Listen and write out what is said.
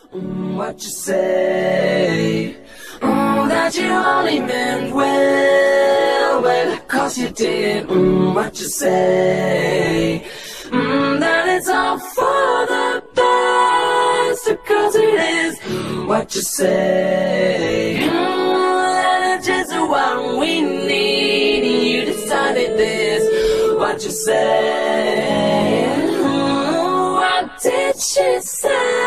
What you say? That you only meant well, well, 'cause you did. What you say? That it's all for the best, 'cause it is. What you say? That it's just what we need, and you decided this. What you say? What did she say?